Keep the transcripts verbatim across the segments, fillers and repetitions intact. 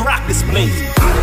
rock this place.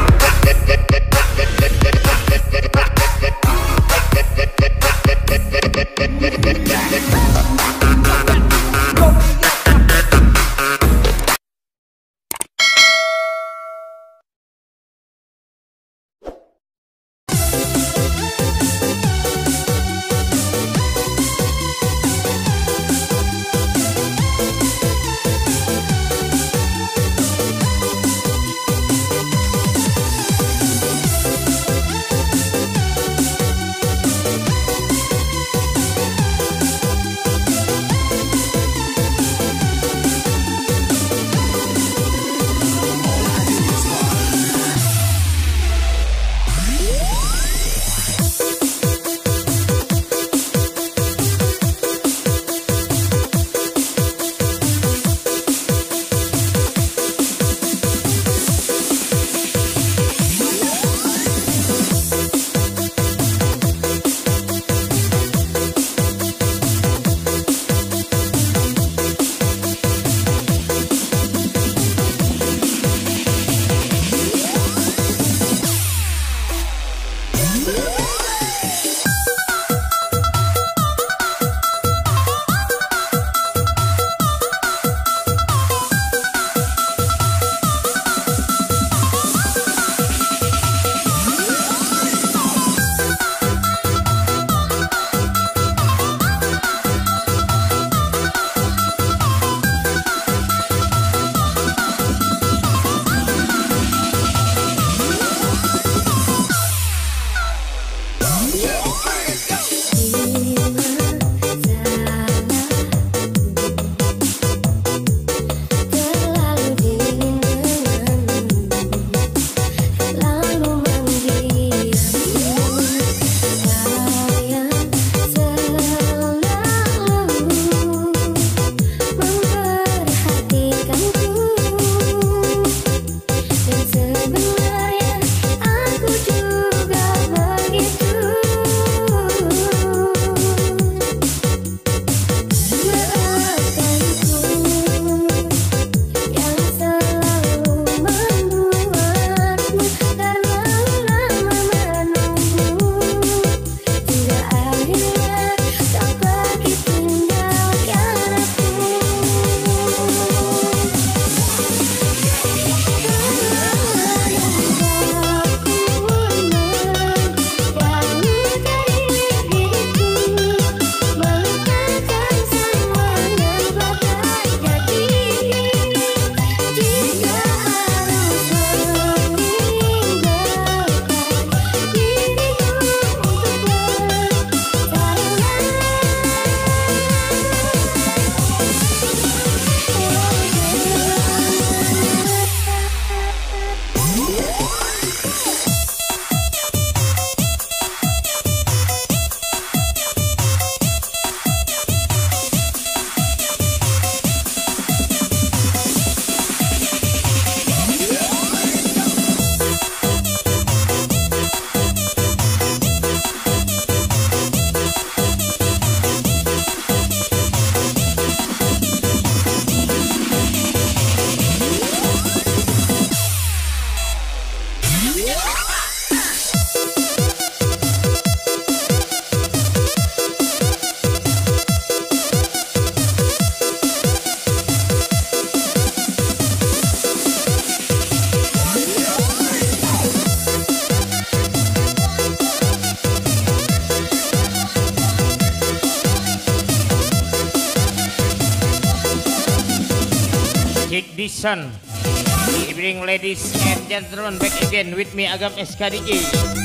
Ignition. Good evening, ladies and gentlemen, back again with me Agam S K D J.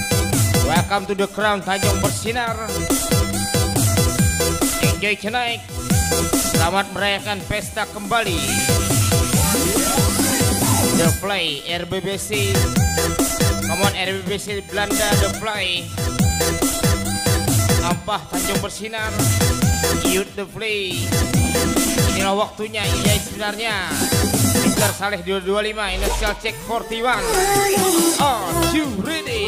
Welcome to the Crown Tanjung Bersinar. Enjoy tonight. Selamat merayakan pesta kembali. The Fly R B B C. Come on R B B C Belanda The Fly. Ampah Tanjung Bersinar. Youth The Fly. Inilah waktunya, iya sebenarnya. Victor Saleh dua dua lima, Initial Check empat puluh satu. Are you ready?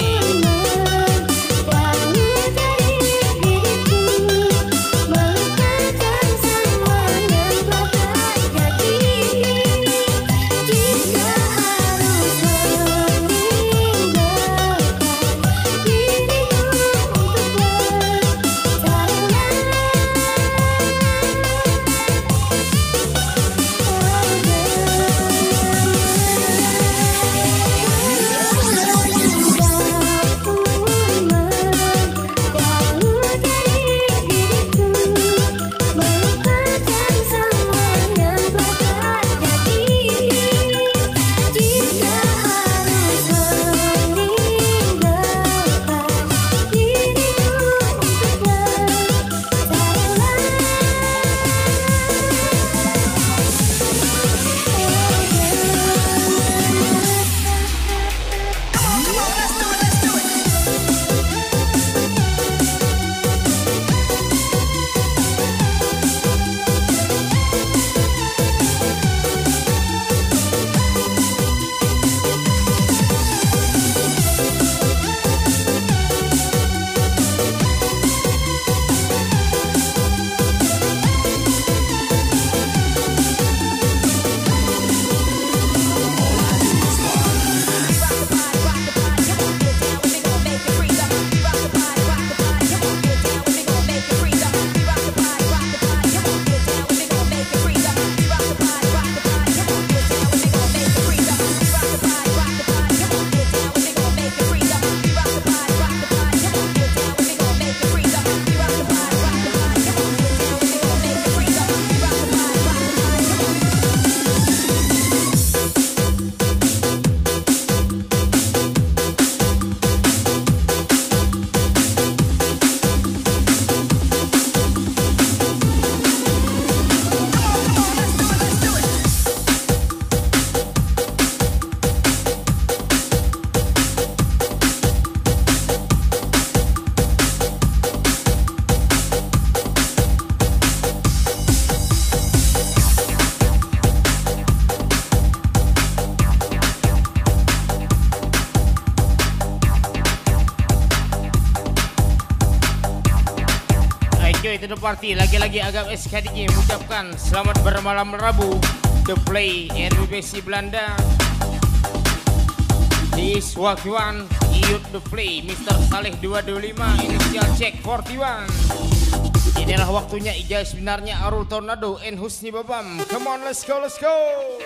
enjoy to the party. Lagi-lagi Agam S K D G mengucapkan selamat bermalam Rabu. The Play R B B C Belanda. This Wakiwan Youth The Play Mister Saleh dua dua lima Inisial Check empat puluh satu. Inilah waktunya ijazah sebenarnya Arul Tornado and Husni Babam. Come on, let's go, let's go.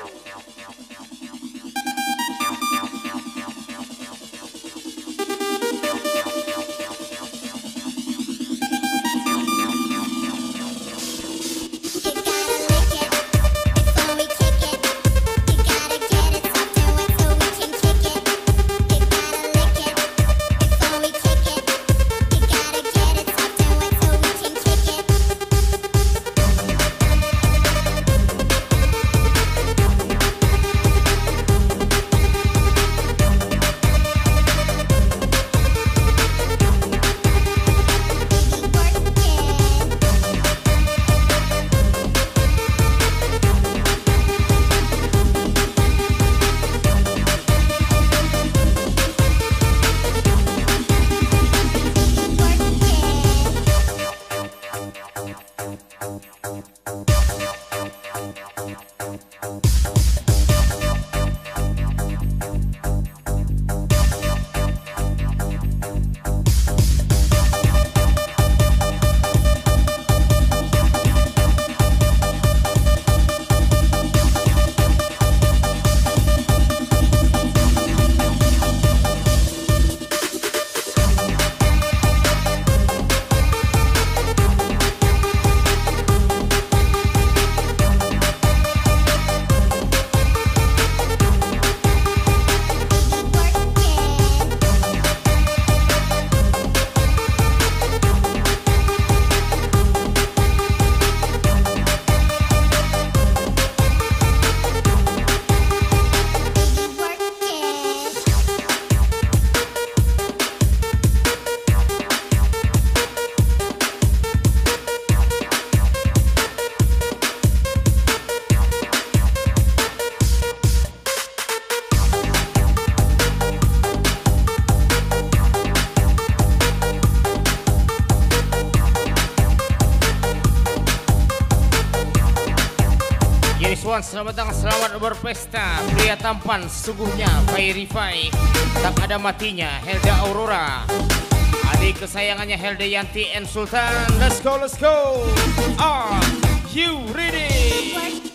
Selamat datang, selamat berpesta. Pria tampan sungguhnya Fairify, tak ada matinya Helda Aurora. Adik kesayangannya Helda Yanti and Sultan. Let's go, let's go. Are you ready?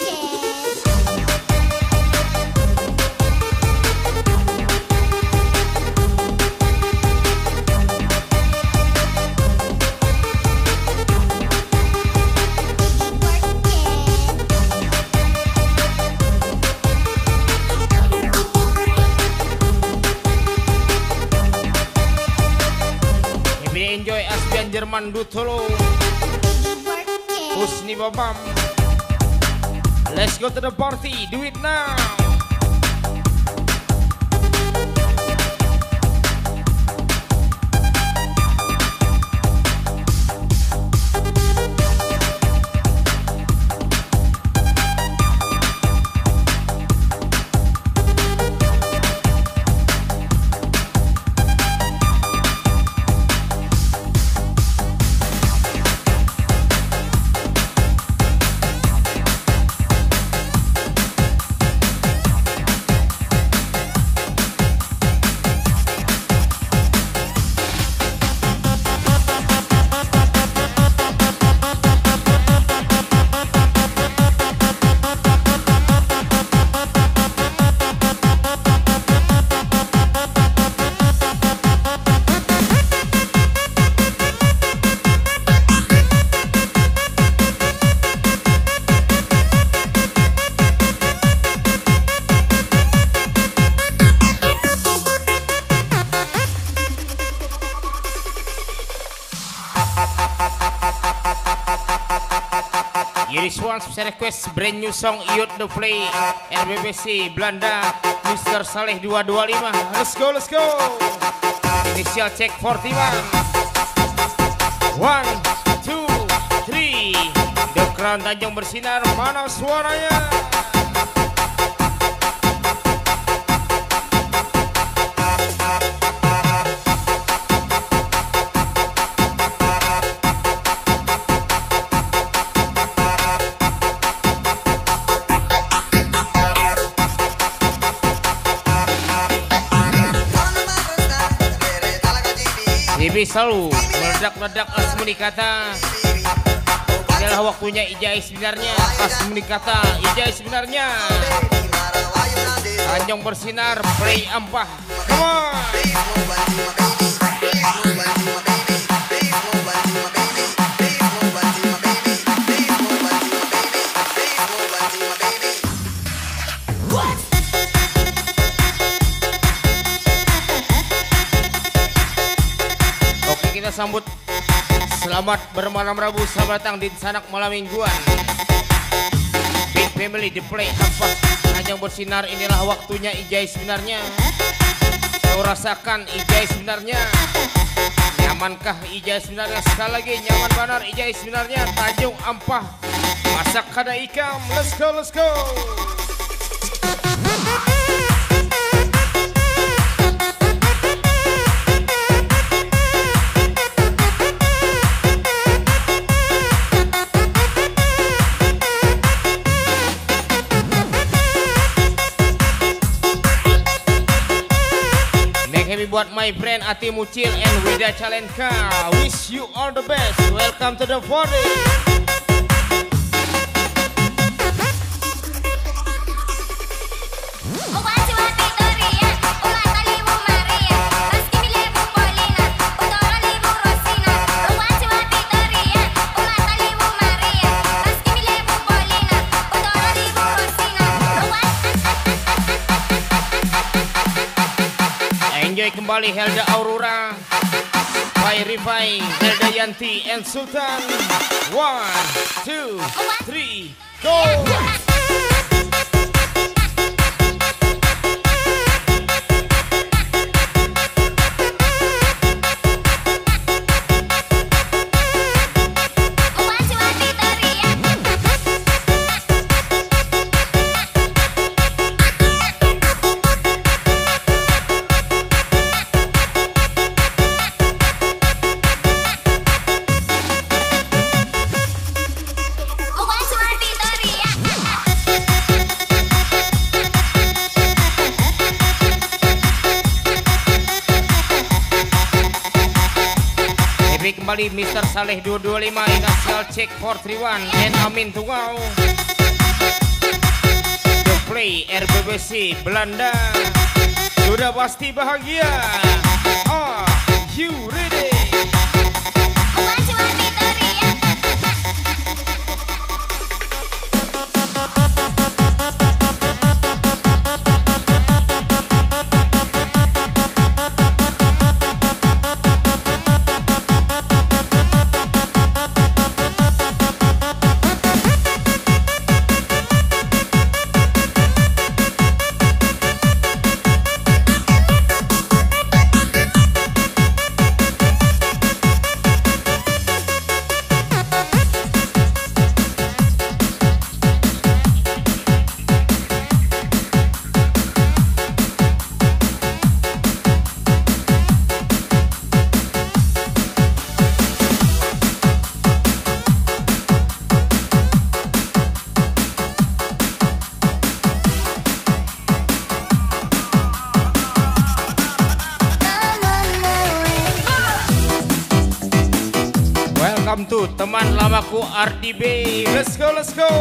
Enjoy Asbian Jerman Dutolo Husni Babam. Let's go to the party, do it now. This one special request brand new song Youth The Play R B B C Belanda Mister Saleh dua dua lima. Let's go, let's go. Inisial Check empat puluh satu. One, two, three. The Crown Tanjung bersinar, mana suaranya? Baby selalu meledak-ledak asmuni kata. Inilah waktunya Ijai sebenarnya. Asmuni kata Ijai sebenarnya. Tanjung bersinar play ampah. Come on. Oke, kita sambut. Selamat bermalam Rabu, selamat datang di sanak malam mingguan. Big Family di play apa? Tanjung bersinar, inilah waktunya Ijai sebenarnya. Kau rasakan Ijai sebenarnya. Nyamankah Ijai sebenarnya? Sekali lagi nyaman benar Ijai sebenarnya. Tanjung ampah, masak kada ikam. Let's go, let's go. Buat my friend Ati Mucil and Wida Calenka, wish you all the best. Welcome to the party. Enjoy kembali Helda Aurora, Pai Rifai, Helda Yanti and Sultan. One, two, three, go! Kembali Mister Saleh dua dua lima, Inasial Check four three one and Amin Tungau. The Play R B B C Belanda. Sudah pasti bahagia. Are you ready? Welcome to teman lamaku R D B. Let's go, let's go.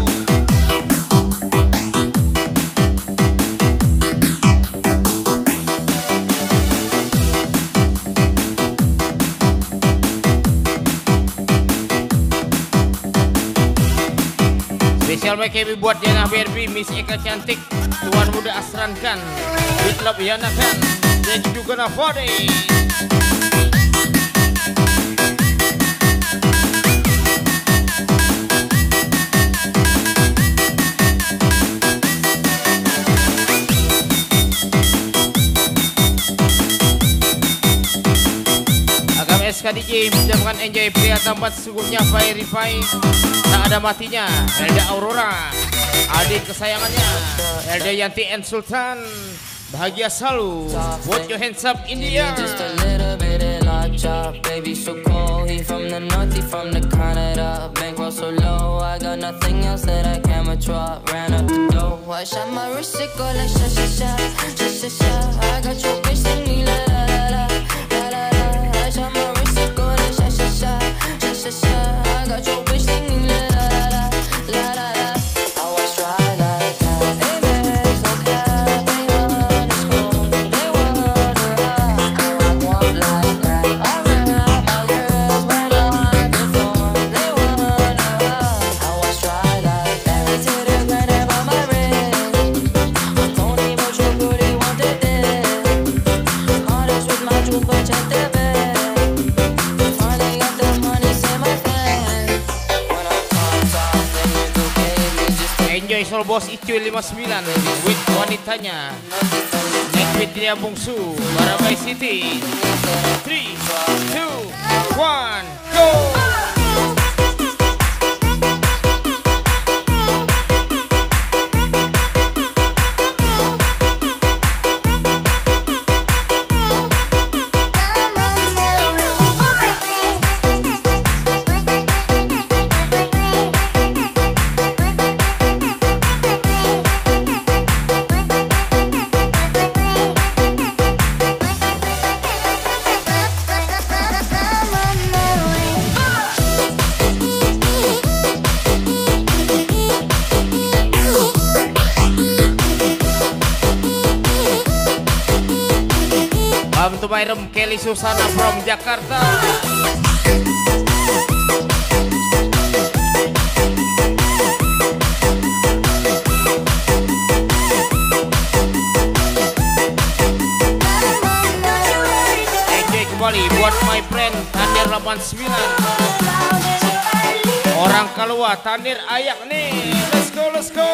Spesial B K B buat Yana B R B, Miss Eka cantik, Tuan muda asrankan, With Love Yana kan, dan juga Nafade. S K D J menjamkan enjoy pria tampan sesungguhnya Pai Rifai, tak ada matinya Helda Aurora, adik kesayangannya Helda Yanti and Sultan, bahagia selalu. Put your hands up in the air. Just a little bit of lockjaw, baby so cold. He from the north, he from the Canada. Bankroll so low, I got nothing else that I can withdraw. Ran up the dough, I shot my wrist, it go like sha sha sha, sha sha sha. I got your bitch singing la la la la la la la. I shot Soul Boss Icuy lima sembilan with wanitanya Next with dia Bungsu Barabai City. Three, two, one, go. To my room, Kelly Susana from Jakarta. Enjoy kembali buat my friend Tanir delapan sembilan. Orang keluar Tanir ayak nih. Let's go, let's go.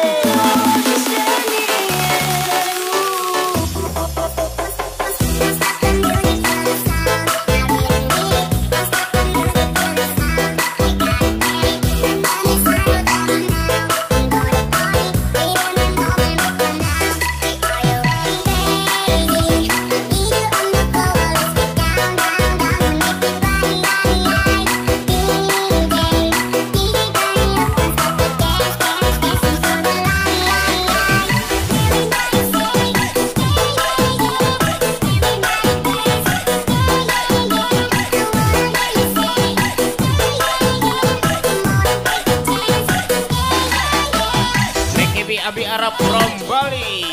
Abi Arab from Bali.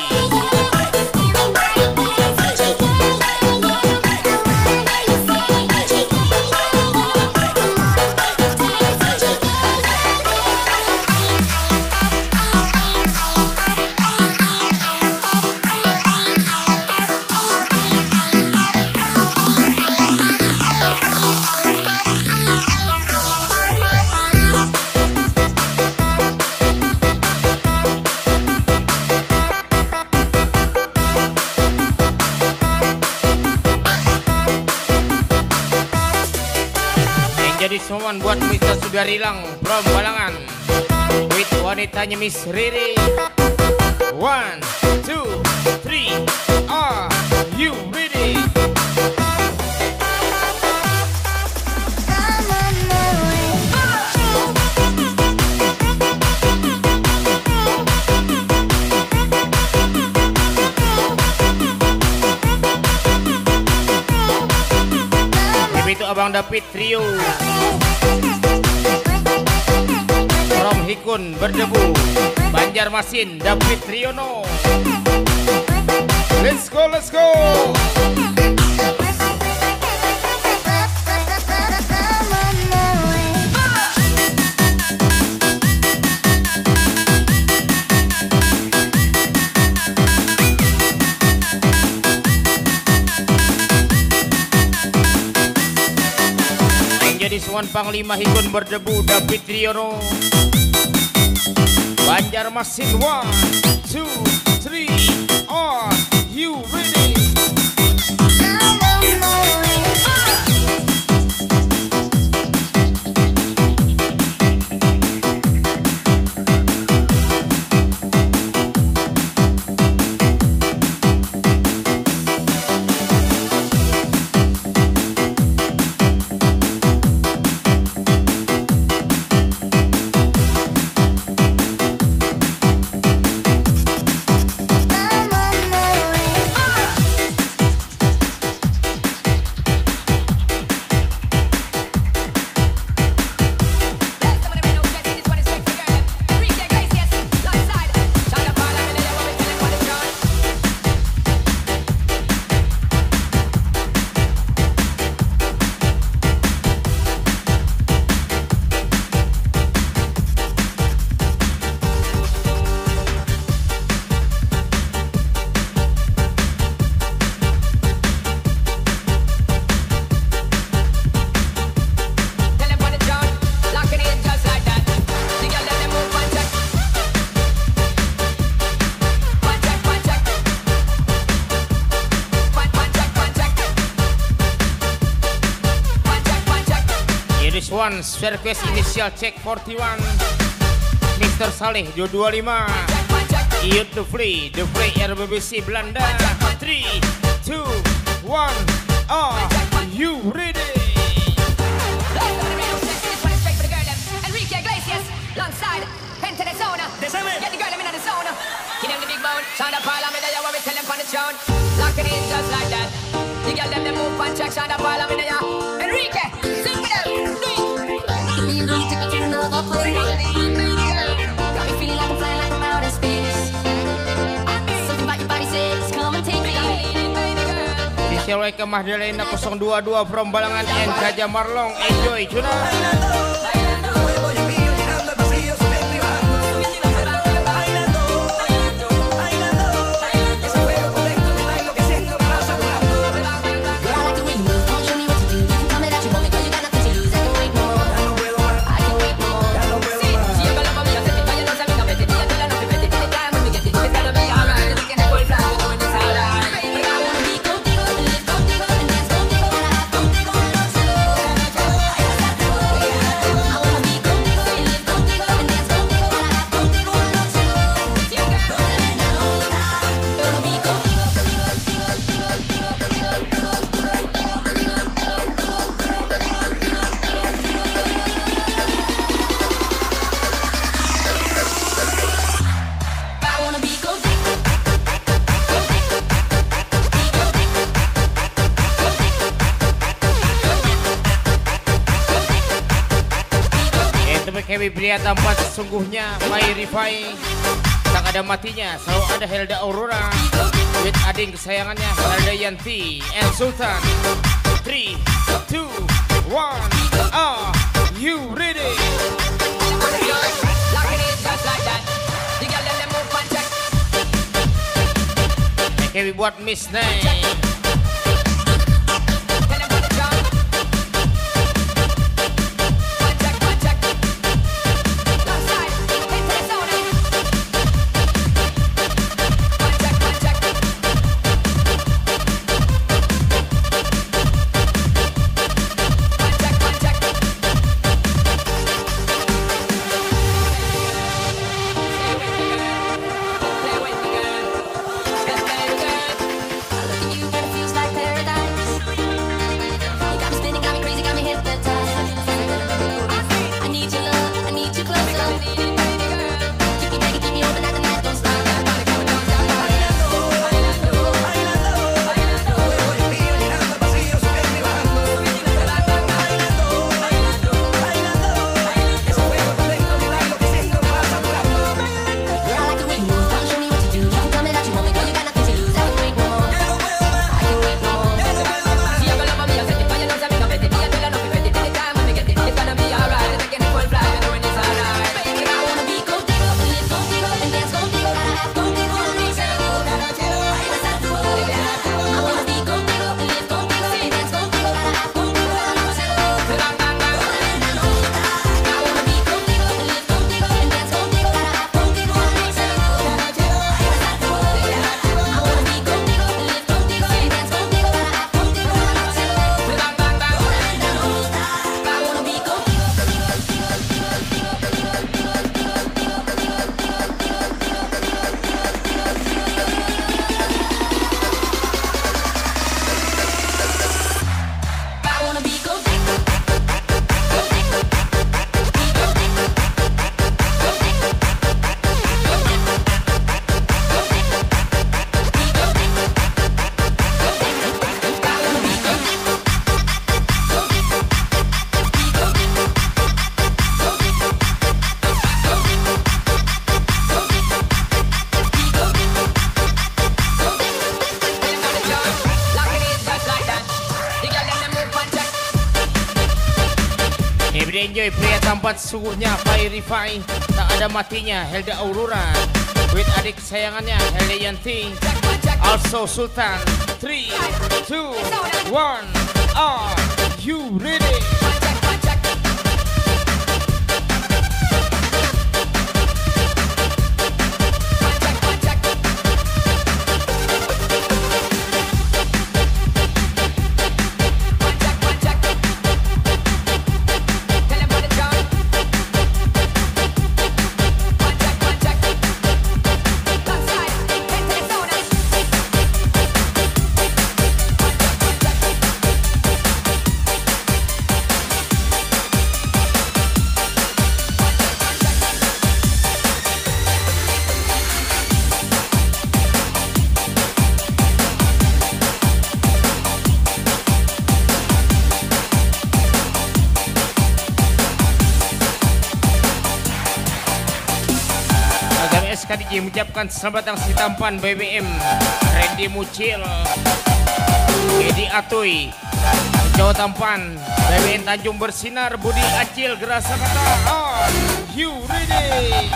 Jadi someone buat Mister Sudarilang from Balangan with wanitanya Miss Riri. One, two, three, are you ready? Itu Abang David Trio from Hikun Berdebu Banjarmasin, David Triono. Let's go, let's go. Jadi Suwan Panglima Hikun Berdebu David Triono Banjarmasin. One, two, three, are you ready? forty-one, request initial check forty-one, Mister Saleh dua dua lima, Iyut the Free, the Free R B B C Belanda. Three, two, one, are you ready? Alongside, into the zone. Get the girl in the zone. Give them the big bone. Shonda Paula, me there, what we tell them on the throne. Lock it in just like that. The girl them, they move and check. Shonda Paula, me there. Enrique, sing with them. Got me feeling like I'm flying like I'm out in space. Something about your body says, come and take me. Special welcome Mahdalena nol dua dua from Balangan and Gajah Marlong. Enjoy, Juna. Kami pria tampan sesungguhnya My Rifai, tak ada matinya, selalu ada Helda Aurora with adik kesayangannya Helda Yanti and Sultan. Three, two, one, are you ready? Kami buat Miss Nay. Enjoy pria tampan sesungguhnya My Rifai, tak ada matinya Helda Aurora with adik kesayangannya Helda Yanti, also Sultan. Three, two, one, are you ready? S K D J mengucapkan selamat datang si tampan B B M Randy Mucil, Edi Atoy, Jawa Tampan, B B M Tanjung Bersinar, Budi Acil, Gerasa Kata. Are you ready?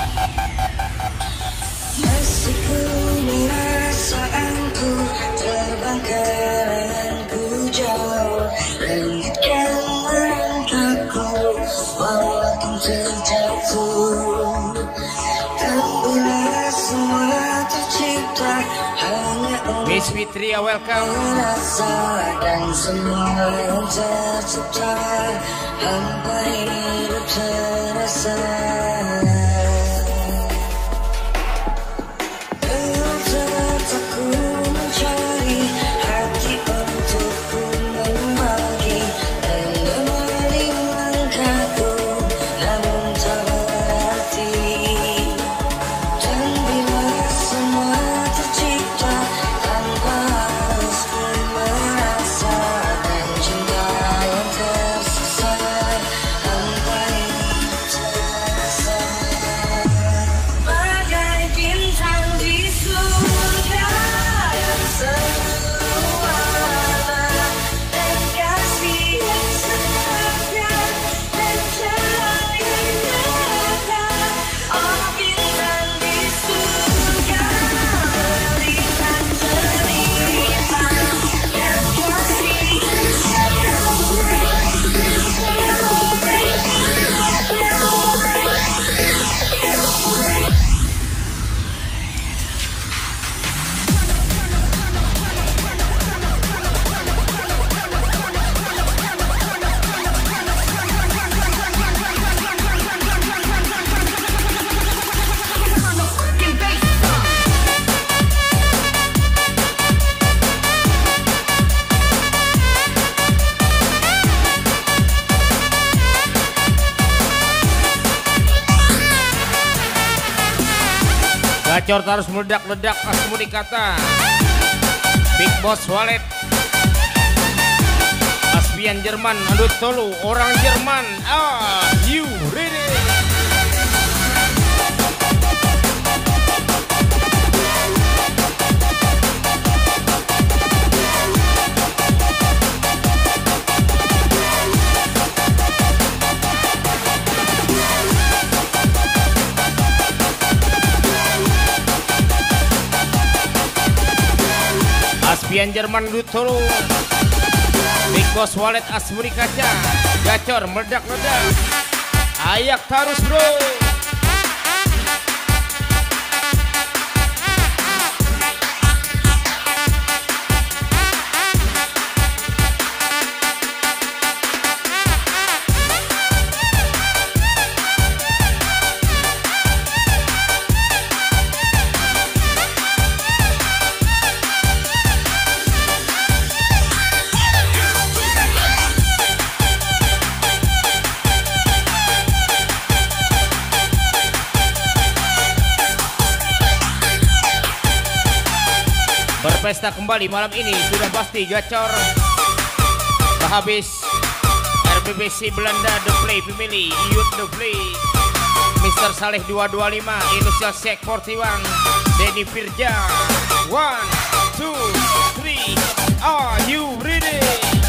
Masih ku perasaanku terbang kenanganku jauh, langitkan langkahku walaupun terjatuh. Dan bila semua tercipta hanya untuk Miss Fitria, welcome. merasa, dan semua yang tercipta hampa hidup terasa. Gacor terus meledak-ledak asmuni kata Big Boss Wallet, Aspian Jerman, Andut Tolu, orang Jerman. Ah, you ready? Aspian Jerman Dutolo, Big Boss Wallet, Asmuni Kaca, Gacor meledak-ledak. Ayak terus bro. Berpesta kembali malam ini sudah pasti Gacor. Habis R B B C Belanda The Play Family, Youth The Play, Mister Saleh dua dua lima, Indonesia Sek empat puluh satu, Denny Firja. One, two, three, are you ready?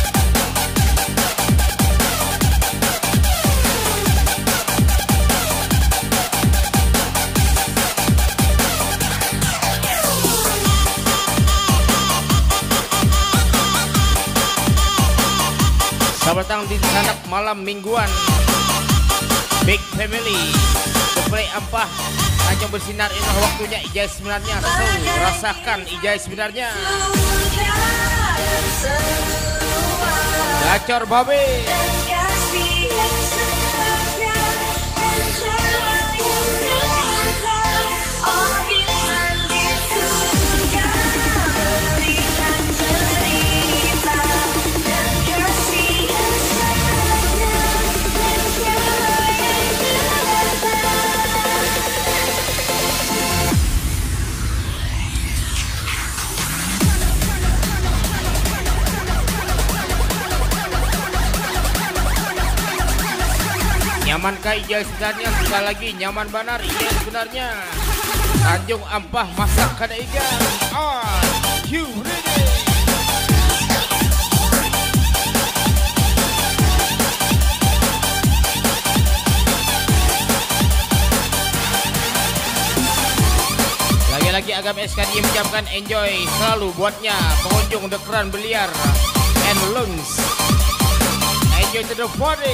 Selamat datang di sanak malam mingguan Big Family The Play Ampah Tanjung Bersinar. Inilah waktunya ijazah sebenarnya. So, rasakan ijazah sebenarnya. Gacor babe. Nyaman kah ijazah sebenarnya? Sekali lagi nyaman benar ijazah sebenarnya. Tanjung Ampah masak kada ikan. Are you ready? Lagi-lagi Agam S K D mengucapkan enjoy selalu buatnya pengunjung The Crown Biliar and Lungs. Enjoy to the party.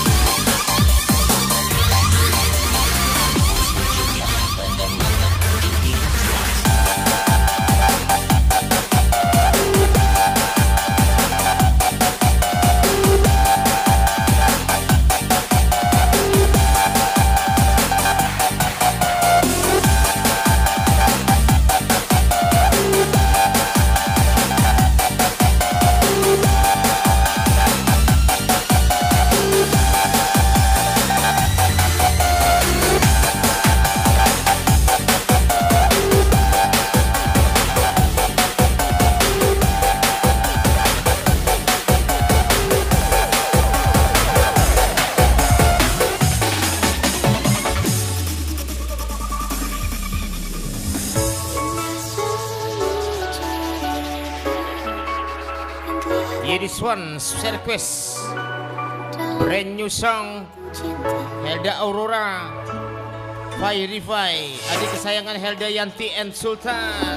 This one request brand new song Helda Aurora Fai Rifai, adik kesayangan Helda Yanti and Sultan.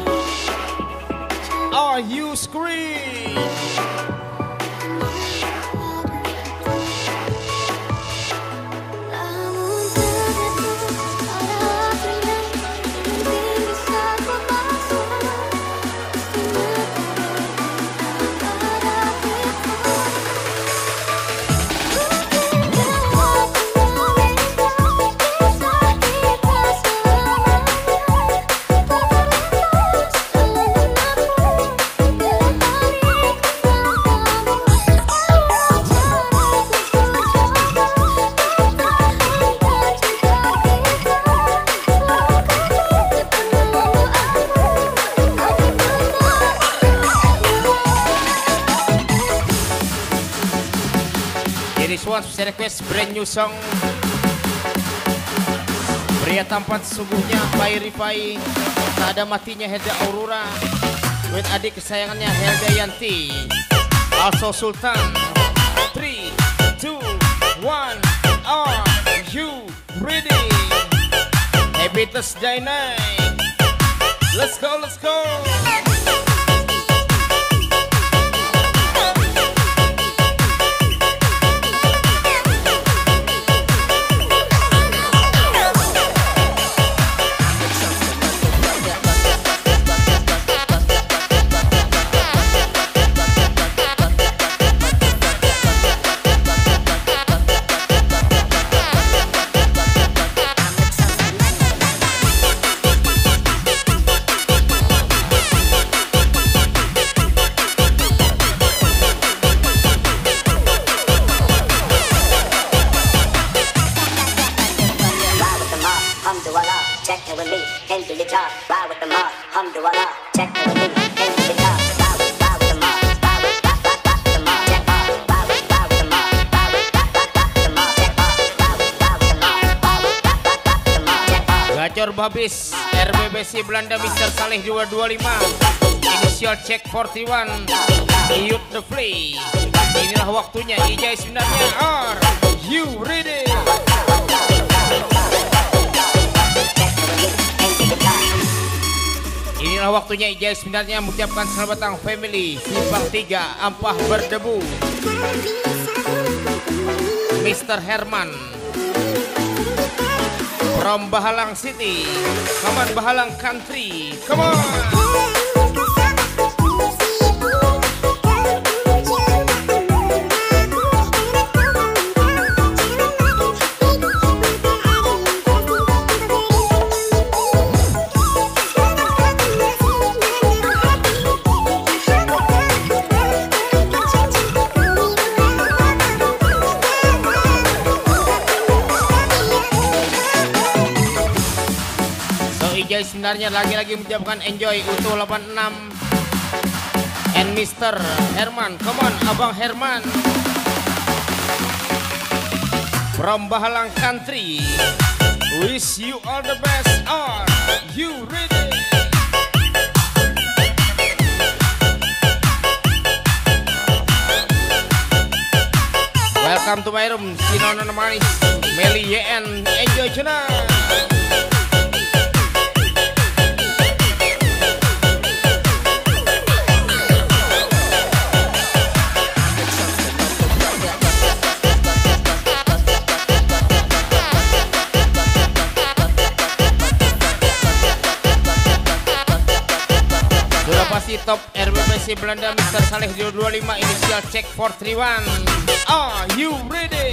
Are you scream? This one request brand new song. Pria tampan sesungguhnya Fai Rifai, tak ada matinya Helda Aurora, with adik kesayangannya Helda Yanti, also Sultan. Three, two, one, are you ready? Happy Thursday night. Let's go, let's go. Gacor Babis R B B C Belanda Mister Saleh dua dua lima, inisial check empat puluh satu, Youth the Flea. Inilah waktunya Ijai sebenarnya. Are you ready? Inilah waktunya Ijai sebenarnya mengucapkan selamat datang family Simpang tiga Ampah Berdebu, Mister Herman from Bahalang City. Come on Bahalang Country, come on. Ijai sebenarnya lagi-lagi mengucapkan enjoy untuk delapan puluh enam and Mister Herman. Come on Abang Herman from Bahalang Country Wish you all the best. Are you ready? Welcome to my room, Sinono Manis, Meli Y N, enjoy tonight. Sudah pasti top R B B C Belanda Mister Saleh dua dua lima inisial check four three one. Are you ready?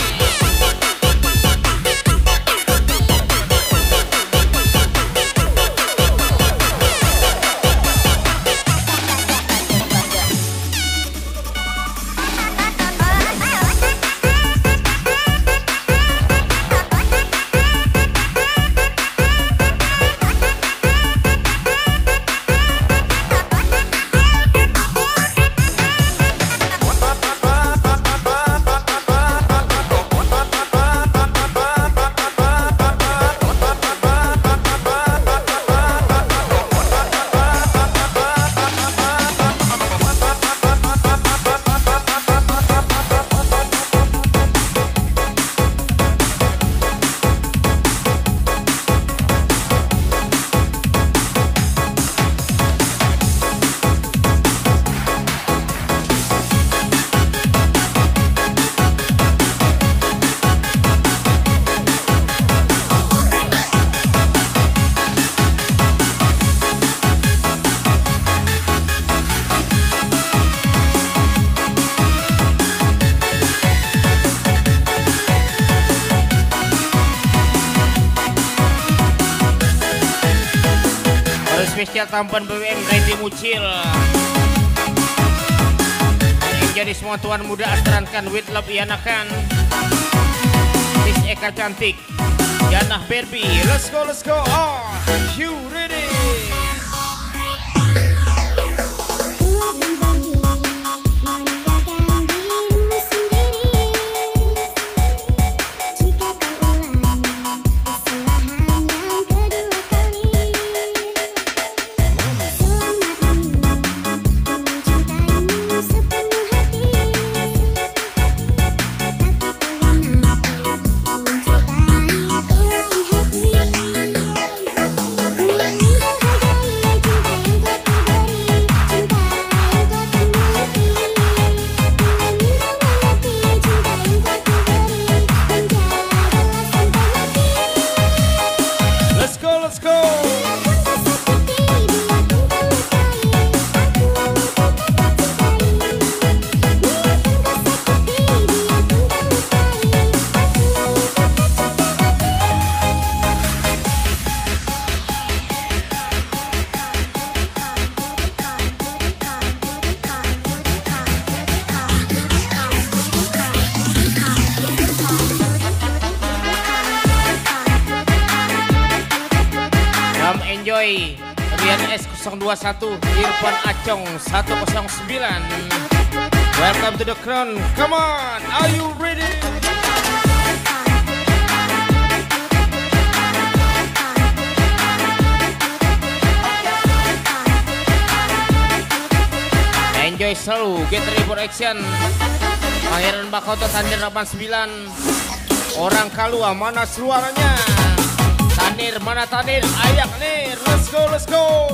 Spesial tampan B W M Randy Mucil yang jadi semua tuan muda astrankan with love ianakan Tis Eka cantik Janah Barbie. Let's go, let's go. Are you ready? Enjoy Rian S nol dua satu, Irfan Acong satu nol sembilan. Welcome to the crown. Come on, are you ready? Enjoy selalu, get ready for action. Pangeran Bakoto Tandir delapan sembilan. Orang Kalua mana suaranya? Tanir mana Tanir? Ayak nih, let's go, let's go.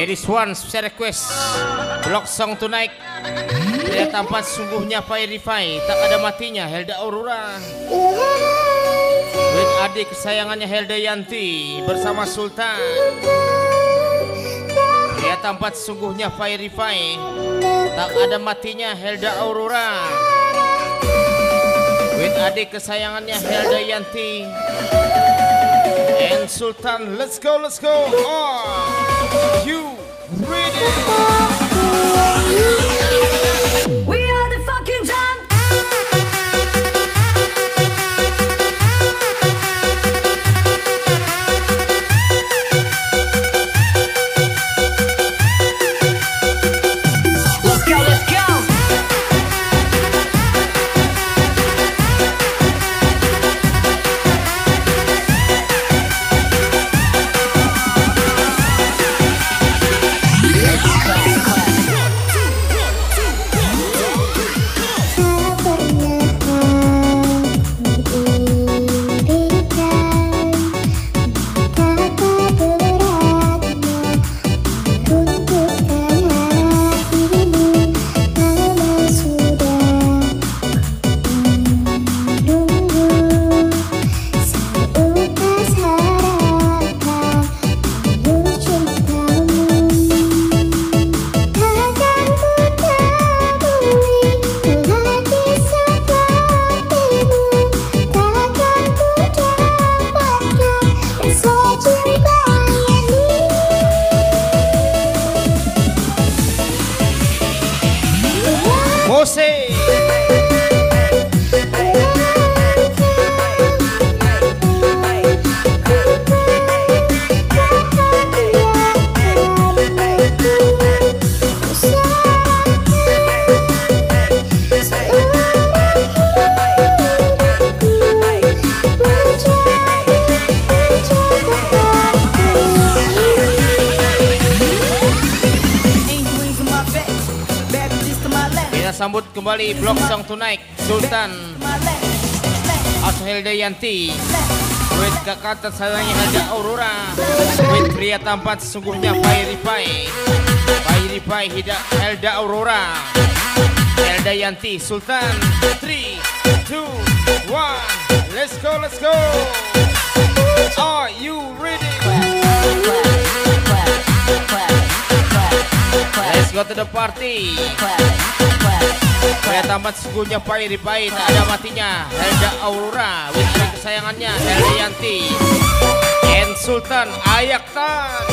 Edis One special request Block Song Tonight. Dia tampak sungguhnya Pairify, tak ada matinya Helda Aurora. With adik kesayangannya Helda Yanti bersama Sultan. Dia tampak sungguhnya Pairify, tak ada matinya Helda Aurora. With adik kesayangannya Helda Yanti and Sultan. Let's go, let's go. Are you ready? We are the fucking jam. Let's go, let's go. Mose. Sambut kembali Block Song Tonight Sultan atau Helda Yanti with kakak tersayangnya Helda Aurora with pria tampan sesungguhnya Pairify Pairify Helda Aurora Helda Yanti Sultan. Three, two, one, let's go, let's go. Are you ready? Let's go to the party. Pria tamat sungguhnya Pairify, tak ada matinya Helda Aurora with adik kesayangannya Helda Yanti and Sultan Ayaktan.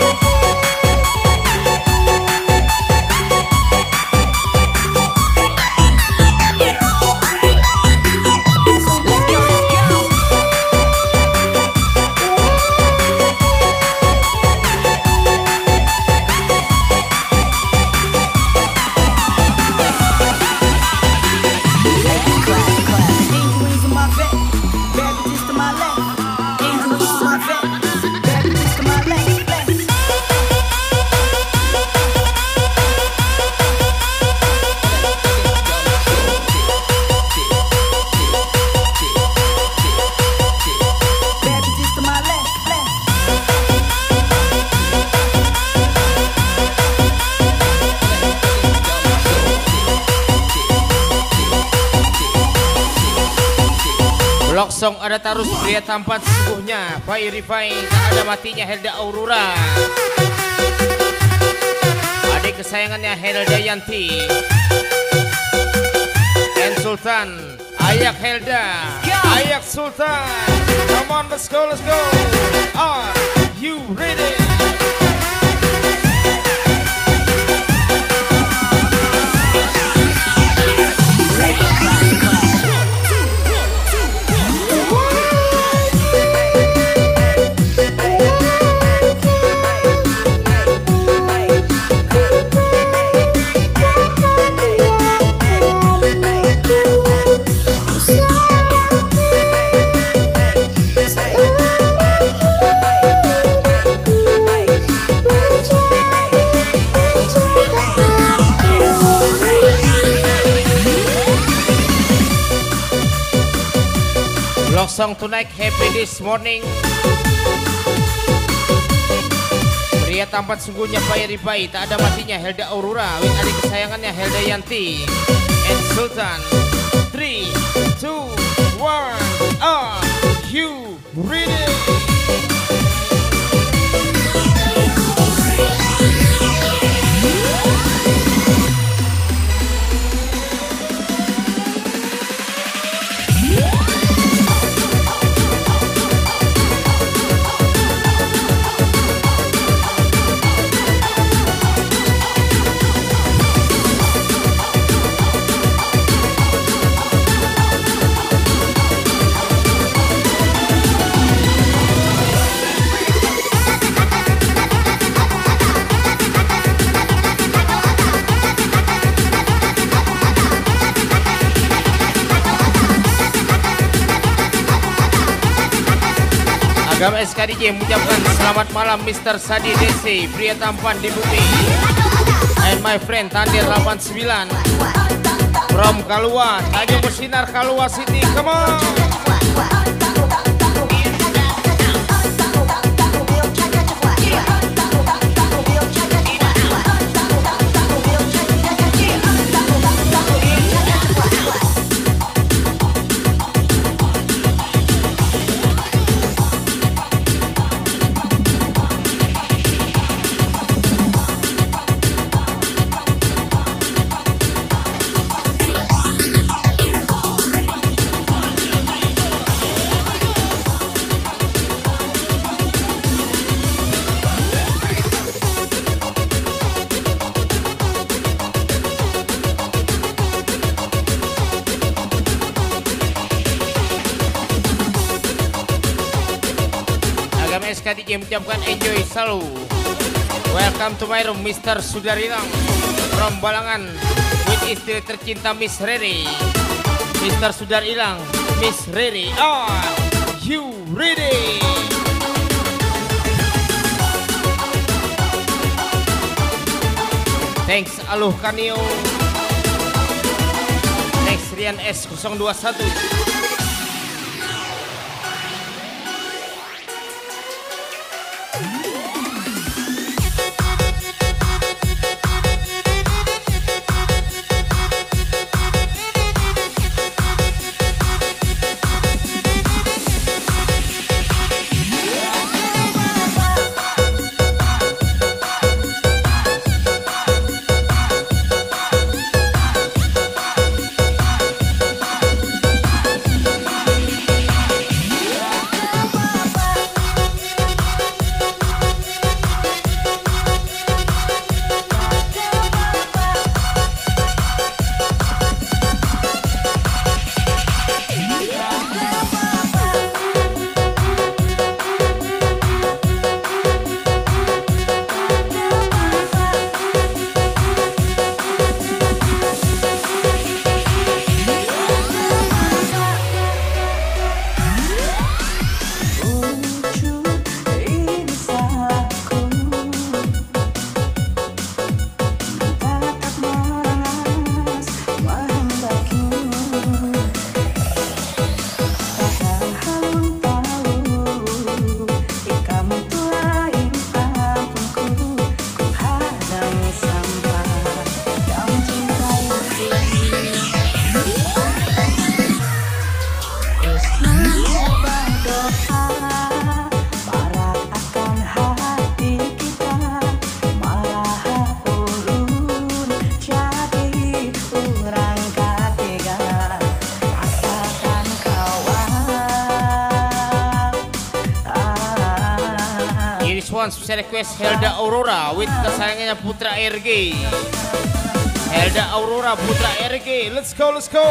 Block Song ada terus pria tampan sesungguhnya Pairify, tak ada matinya Helda Aurora adik kesayangannya Helda Yanti and Sultan. Ayak Helda, Ayak Sultan. Come on, let's go, let's go. Are you ready? Block Song Tonight, happy this morning. Pria tampan sungguhnya Fairy Pai, tak ada matinya Helda Aurora with adik kesayangannya Helda Yanti and Sultan. Three, two, one, are you ready? Agama S K D J mengucapkan selamat malam Mister Sadi Desi, pria tampan di bumi. And my friend Tandir delapan sembilan from Kalua, Tanjung Bersinar Kalua City, come on. S K D J mengucapkan enjoy selalu. Welcome to my room Mister Sudarilang from Balangan with istri tercinta Miss Rere. Mister Sudarilang, Miss Rere, are you ready? Thanks Aluh Kanio. Thanks Rian S nol dua satu. Special request Helda Aurora with kesayangannya Putra R G. Helda Aurora Putra R G, let's go, let's go.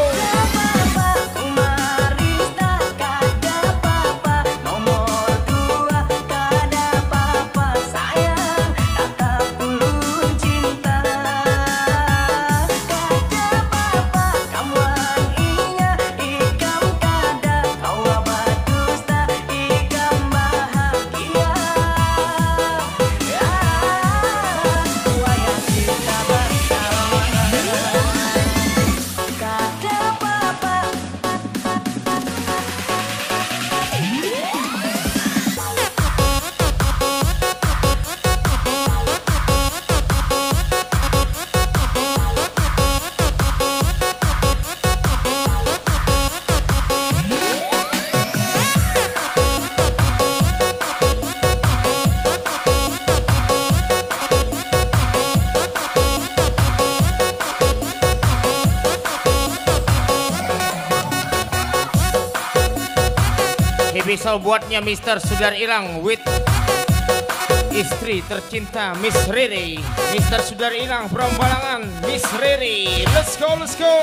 Spesial buatnya Mister Sudar Ilang with istri tercinta Miss Riri. Mister Sudar Ilang from Balangan, Miss Riri. Let's go, let's go.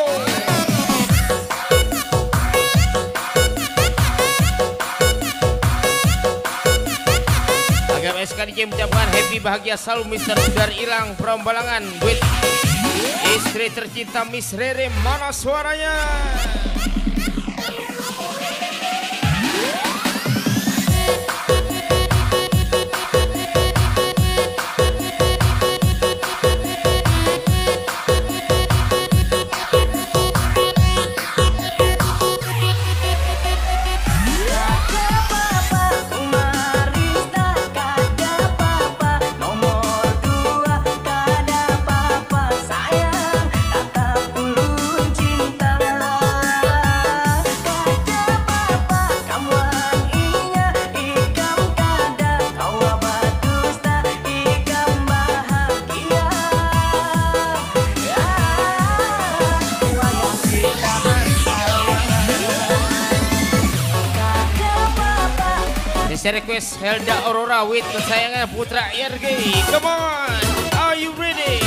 Agam S K D J mengucapkan happy bahagia selalu Mister Sudar Ilang from Balangan with istri tercinta Miss Riri. Mana suaranya? Saya request Helda Aurora with kesayangan Putra I R G. Come on, are you ready?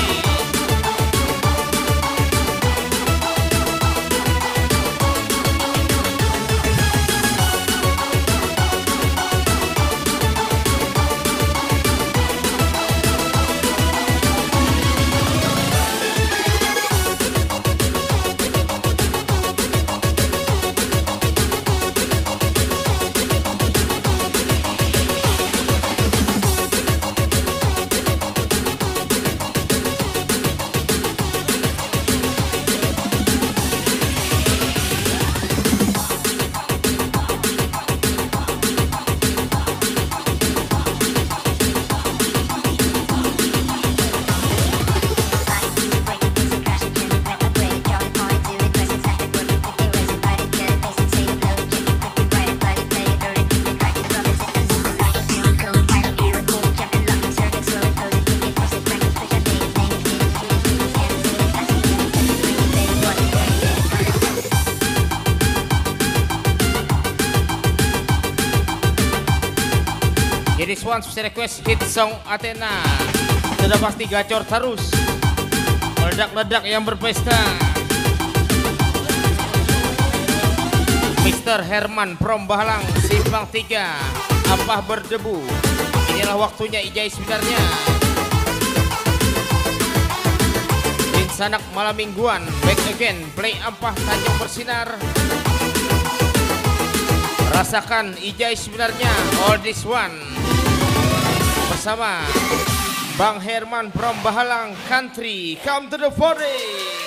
Jadi Swan special request hit song Athena. Sudah pasti gacor terus, meledak-ledak yang berpesta. Mister Herman from Bahalang, Simpang tiga, Ampah berdebu. Inilah waktunya Ijai sebenarnya. Sanak malam mingguan, back again, play Ampah Tanjung bersinar. Rasakan Ijai sebenarnya, all this one. Bersama Bang Herman from Bahalang Country, come to the party.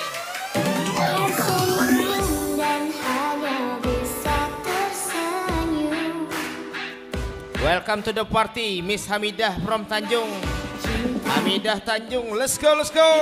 Welcome to the party, Miss Hamidah from Tanjung. Hamidah Tanjung, let's go, let's go.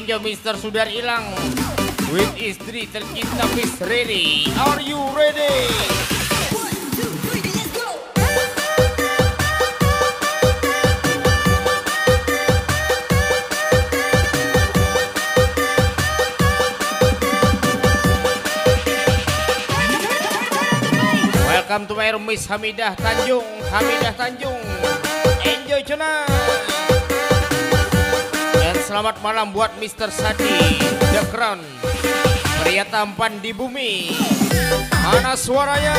enjoy Mister Sudar Ilang with istri tercinta Miss Ready. Are you ready? Welcome to my room Miss Hamidah Tanjung. Hamidah Tanjung, enjoy tonight. Dan selamat malam buat Mister Sadi The Crown, pria tampan di bumi. Mana suaranya?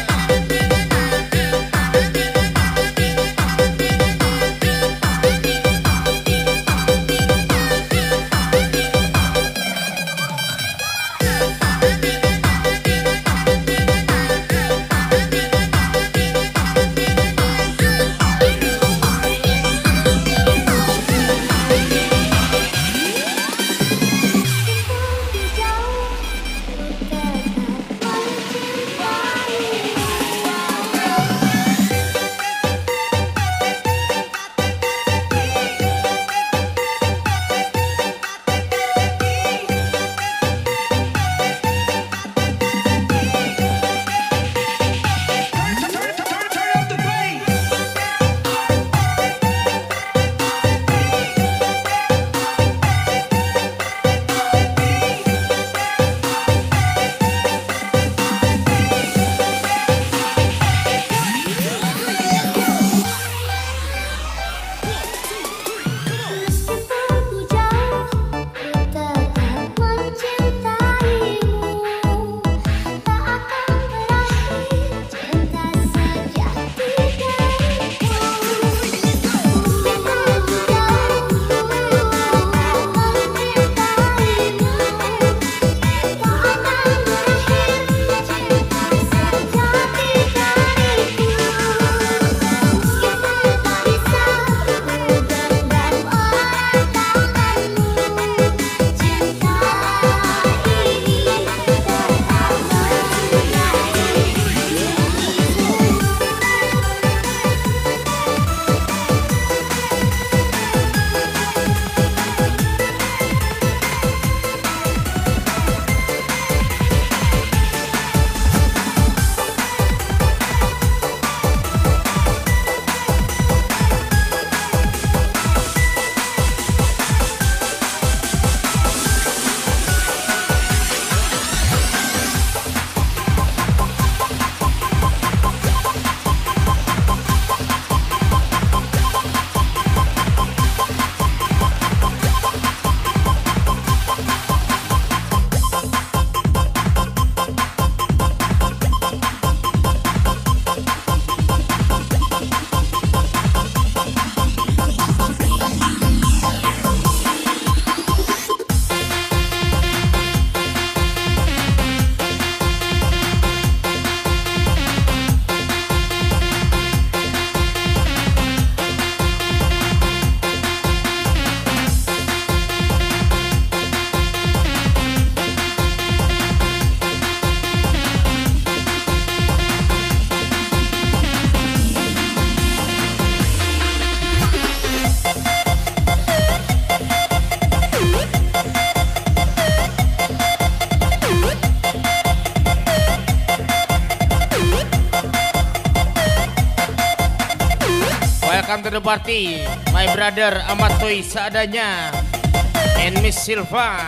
Welcome to the party, my brother Amatoy seadanya and Miss Silva.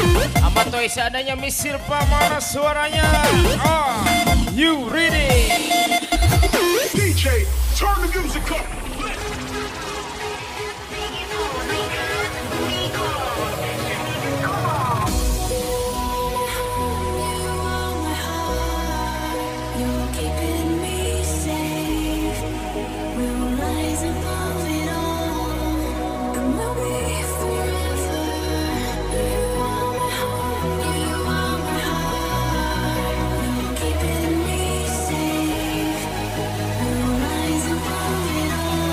Amatoy seadanya, Miss Silva, mana suaranya? Oh, you ready? D J, turn the music up. Keeping me safe, we'll rise above it all.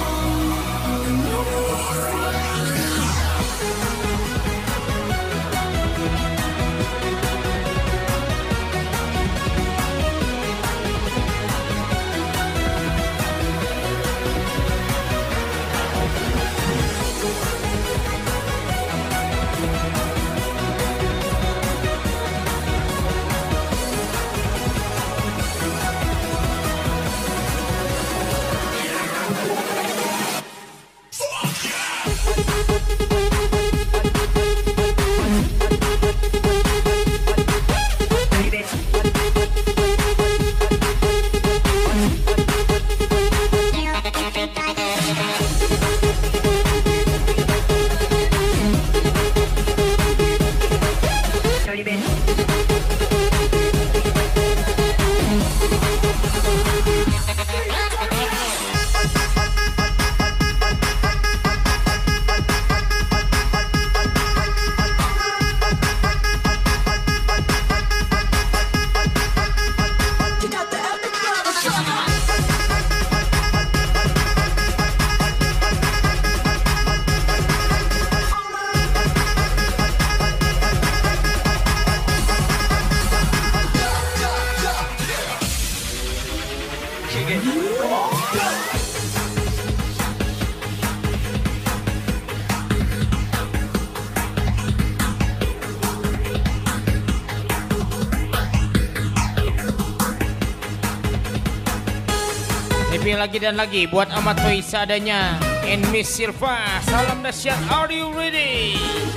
Lebih lagi dan lagi buat Amat Toy seadanya. And Miss Silva, salam dahsyat. Are you ready?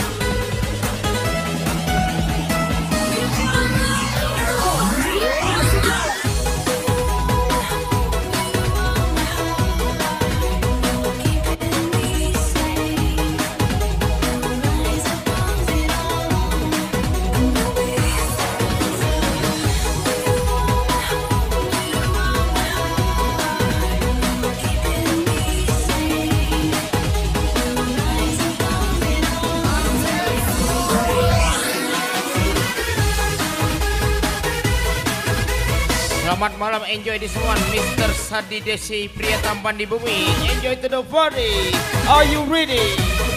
Selamat malam, enjoy this one, Mister Sadi Desi, pria tampan di bumi. Enjoy to the party. Are you ready?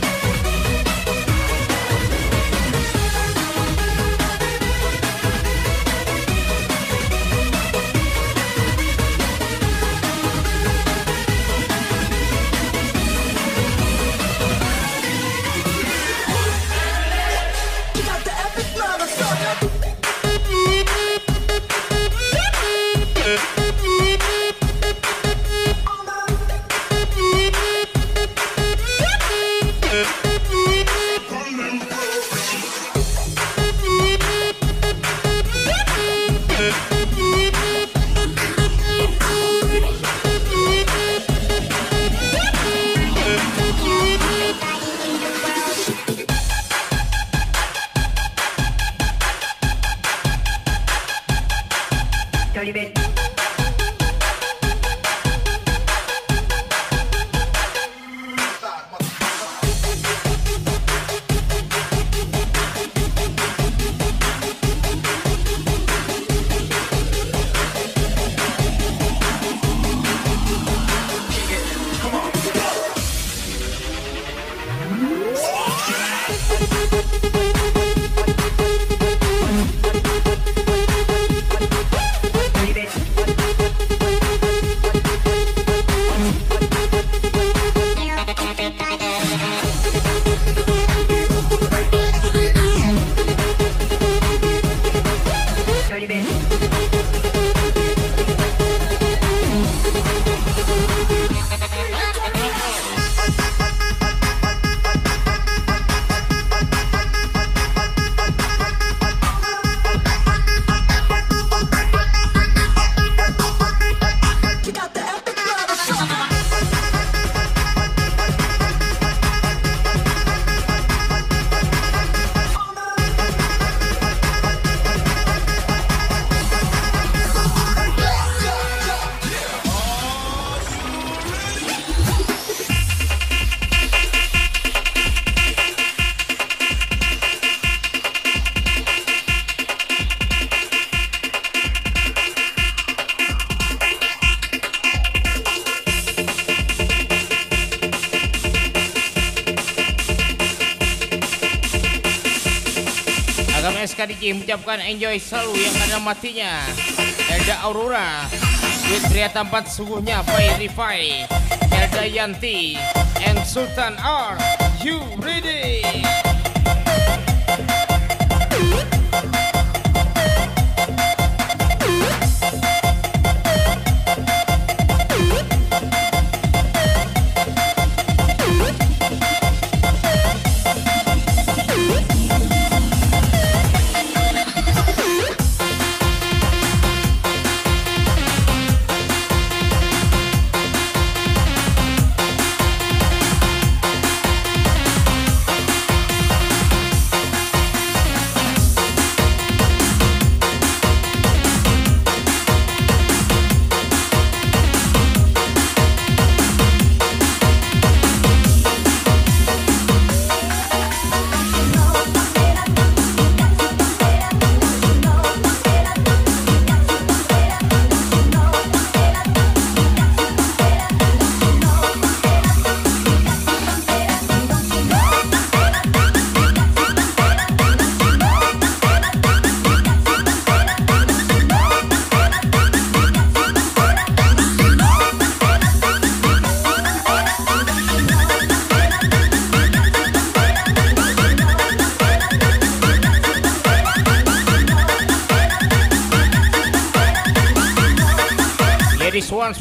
S K D J mengucapkan enjoy selalu yang ada matinya. Elda Aurora with pria tampan sungguhnya by Rifai, Elda Yanti and Sultan. Are you ready?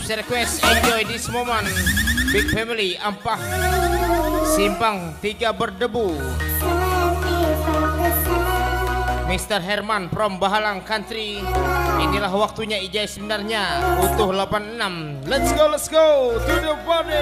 special request. Enjoy this moment. Big family, Ampah Simpang tiga berdebu. mister Herman from Bahalang Country. Inilah waktunya Ijay sebenarnya. Utuh delapan enam. Let's go, let's go to the party.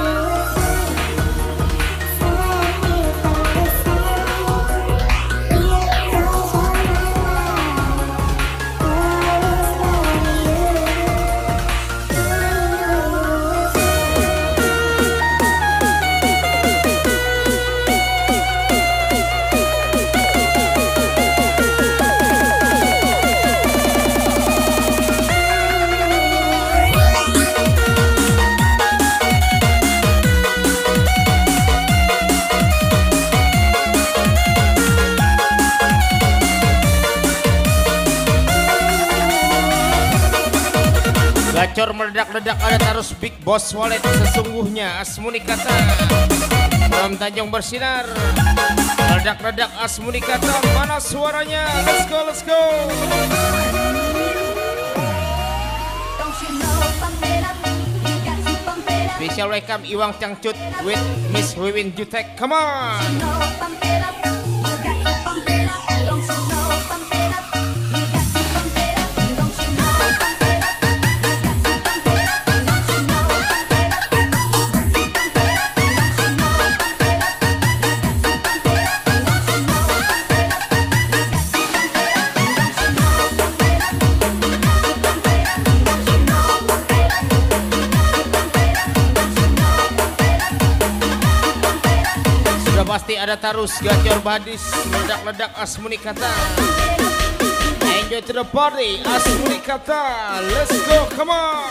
Gacor meledak-ledak ada terus Big Boss Wallet sesungguhnya Asmuni Kata from Tanjung Bersinar. Meledak-ledak Asmuni Kata, mana suaranya? Let's go, let's go. Special welcome Iwang Cangcut with Miss Wiwin Jutek. Come on. Pasti ada tarus gacor badis meledak-ledak Asmuni Kata. Enjoy to the party Asmuni Kata. Let's go, come on.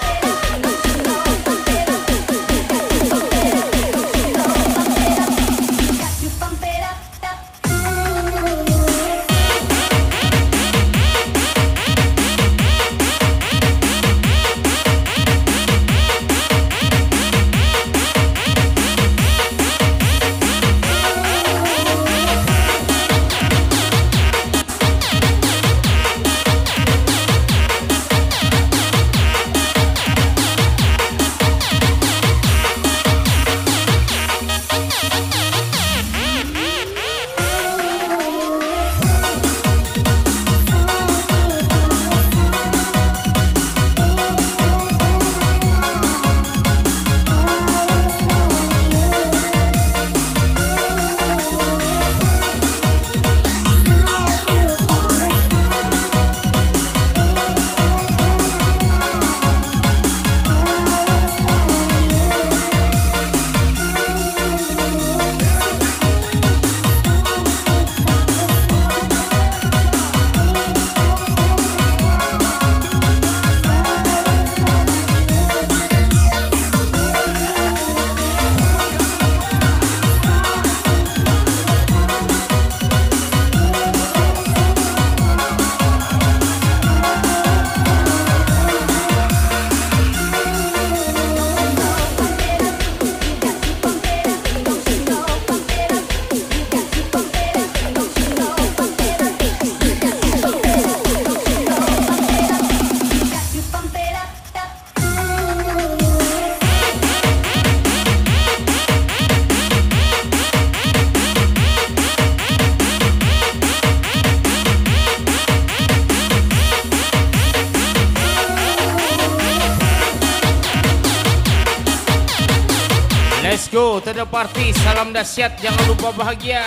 Let's go to the party. Salam dahsyat, jangan lupa bahagia.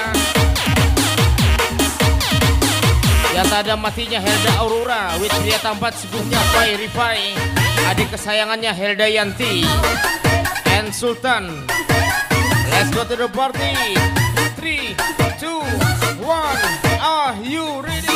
Ya tak ada matinya Helda Aurora with pria tampan seguhnya Pai Rifai. Adik kesayangannya Helda Yanti and Sultan. Let's go to the party. three, two, one. Are you ready?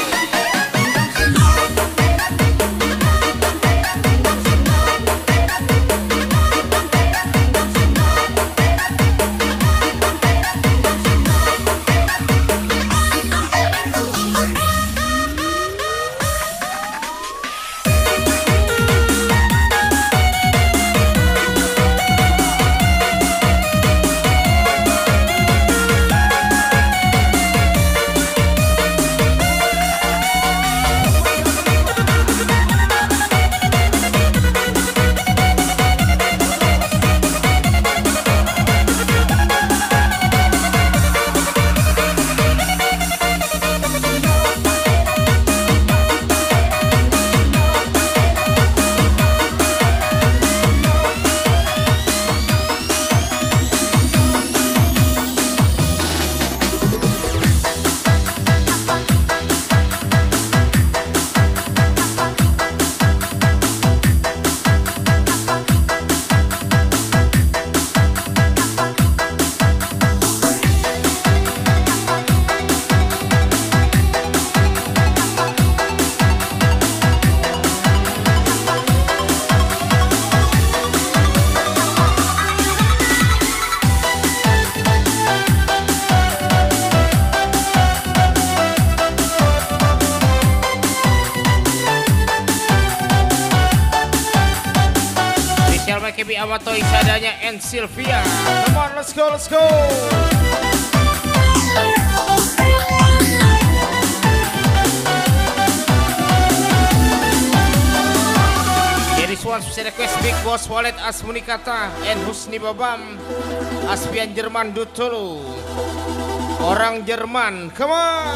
Mama Toy Sadanya and Sylvia. Come on, let's go, let's go. This one special request Big Boss Wallet Asmunikata and Husni Babam Aspian Jerman Dutulu. Orang Jerman, come on.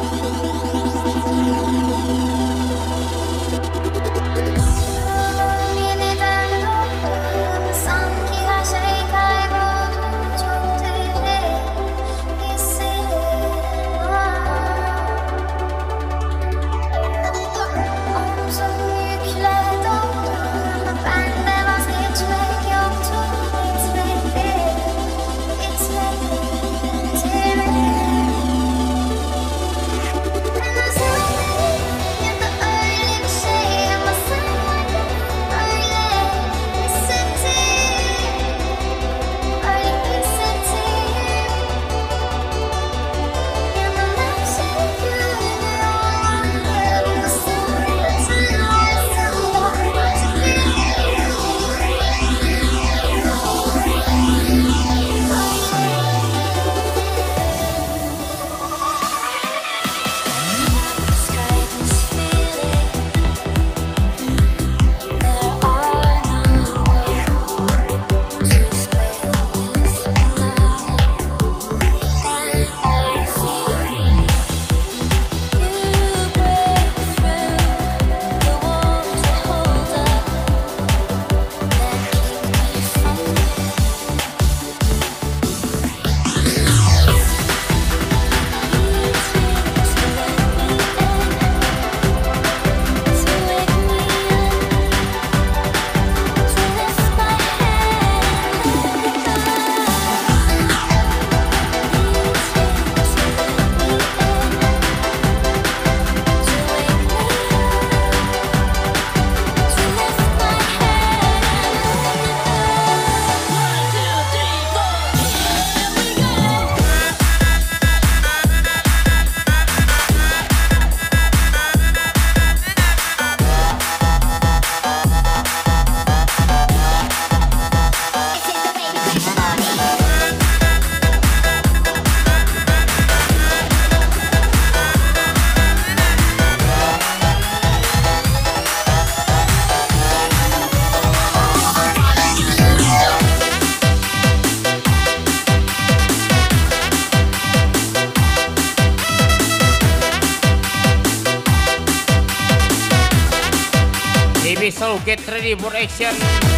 So get ready for action.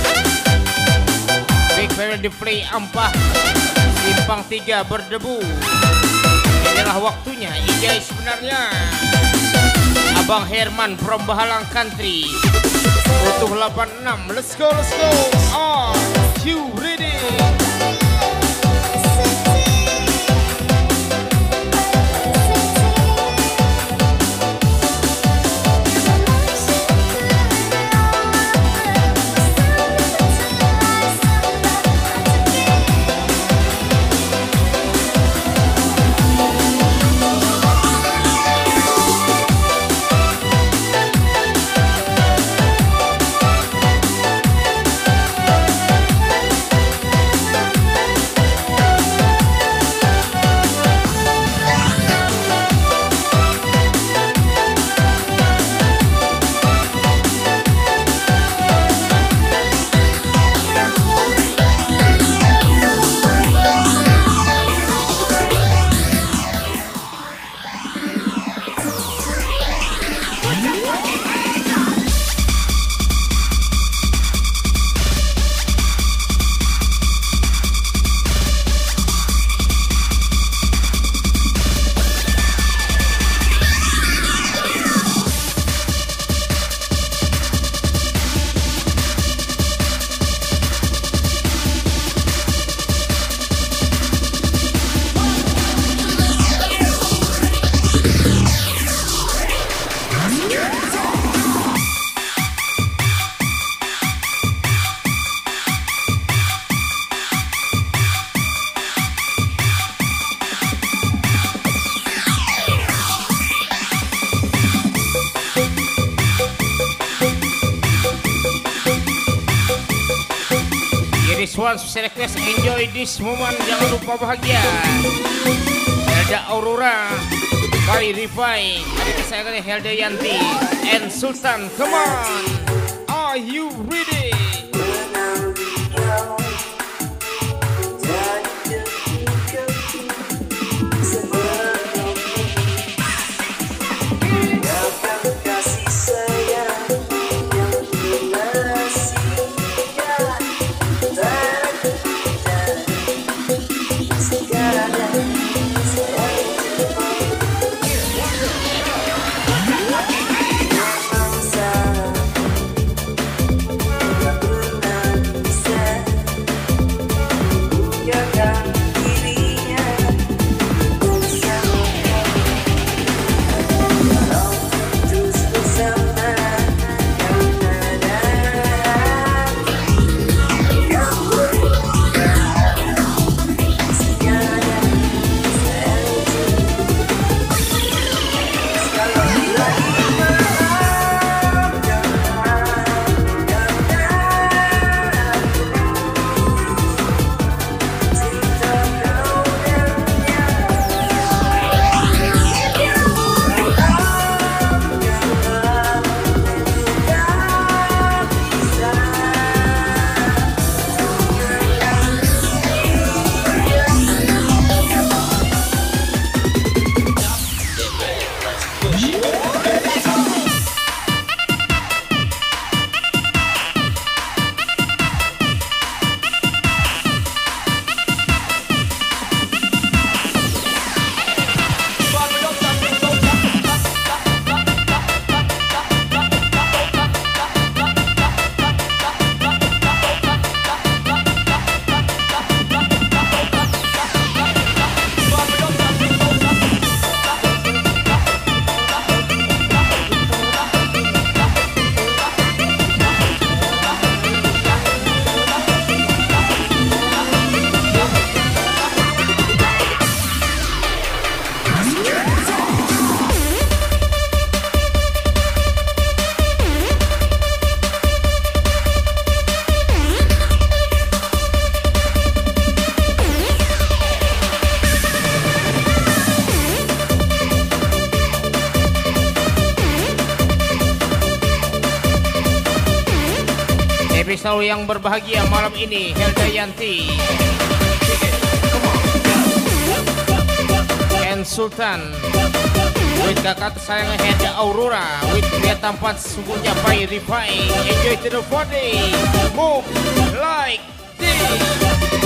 Big Family Play Ampah Simpang tiga berdebu. Inilah waktunya Ijai sebenarnya. Abang Herman from Bahalang Country Utuh delapan enam. Let's go, let's go. Are you ready? special request, enjoy this moment, jangan lupa bahagia. Helda Aurora, Kali Rifai, ada kesayangannya Helda Yanti and Sultan. Come on, are you ready? Episode yang berbahagia malam ini, Helda Yanti and Sultan with kakak tersayang Helda Aurora with pria tampan sesungguhnya Pai Rifai. Enjoy to the body, move like this.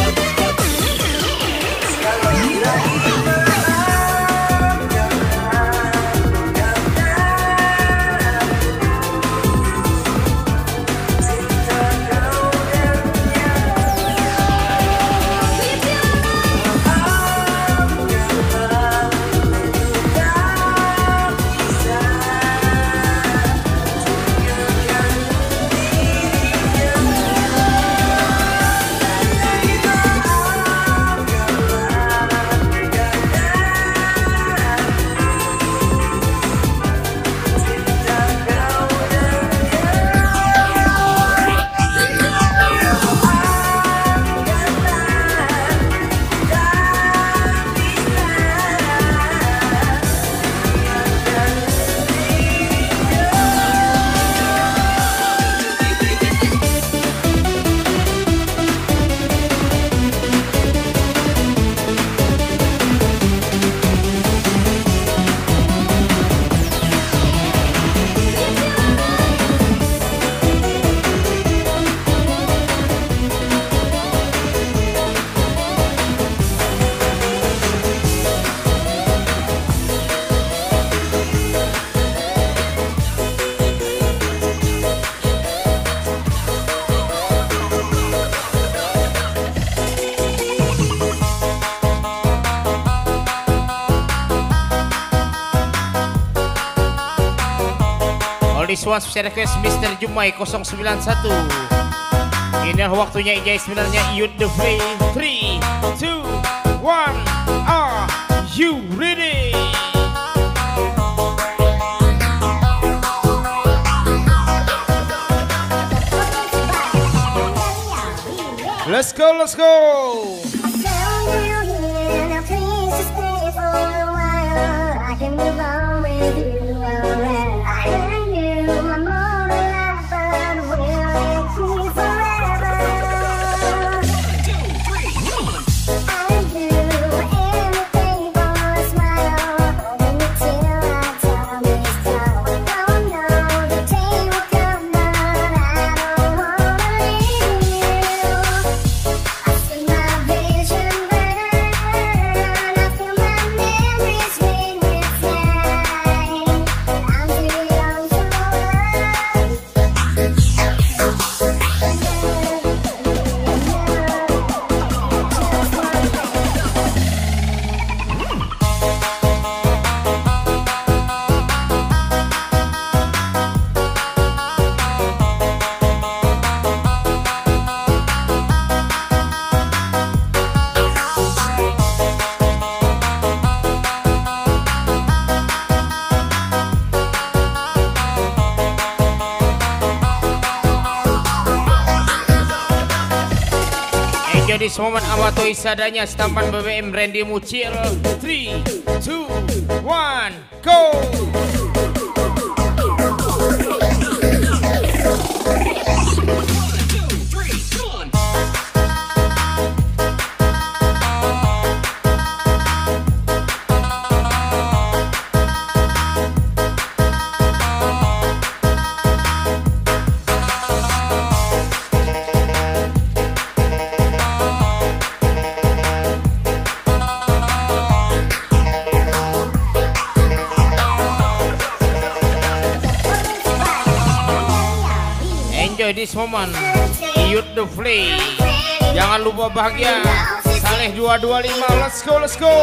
This one special request Mister Jumai nol sembilan satu. Inilah waktunya Ijai sebenarnya Youth the Free. three, two, one, are you ready? Let's Let's go, let's go. This moment Amato Isadanya stampan B B M Randy Mucil. three, two, one, go. Enjoy this moment, Youth the Flay. Jangan lupa bahagia. Saleh dua dua lima, let's go, let's go.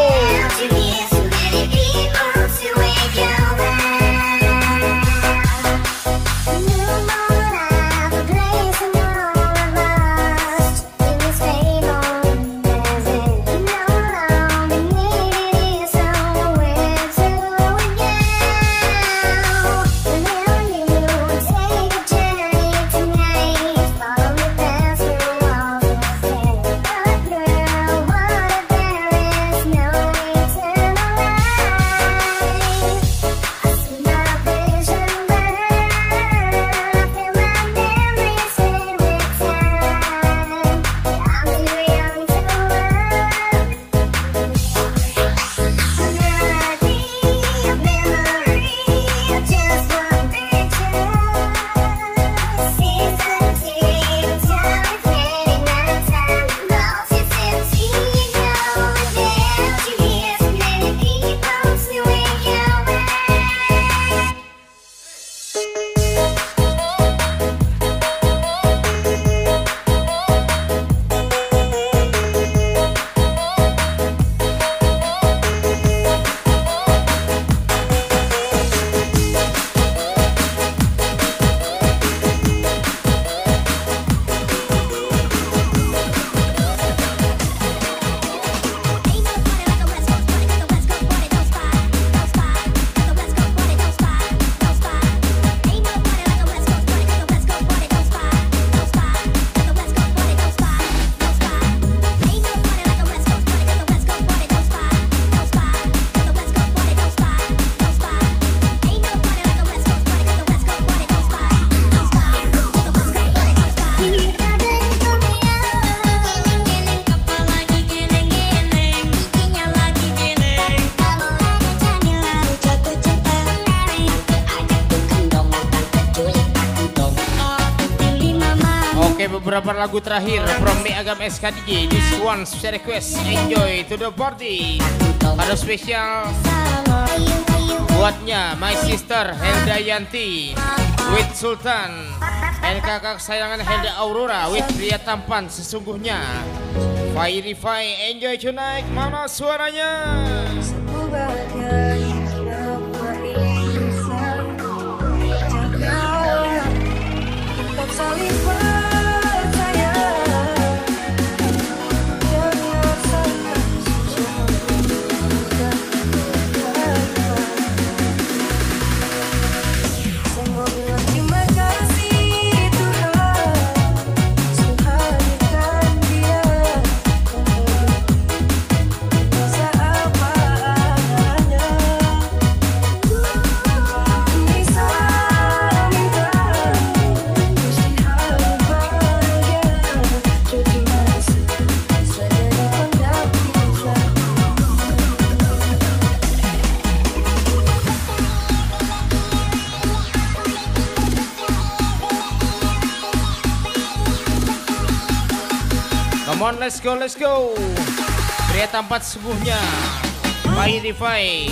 Beberapa lagu terakhir from Me Agam S K D J. This one special request, enjoy to the party. Kado spesial buatnya my sister Helda Yanti with Sultan, dan kakak kesayangan Helda Aurora with pria tampan sesungguhnya. Fairy Fai, enjoy tonight. Mana suaranya? Terima kasih Tuhan, sudah hadirkan dia. let's go, let's go. Pria tampan sungguhnya Pai Rifai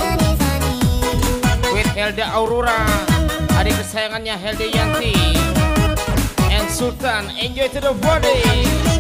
with Helda Aurora, adik kesayangannya Helda Yanti and Sultan. Enjoy to the body.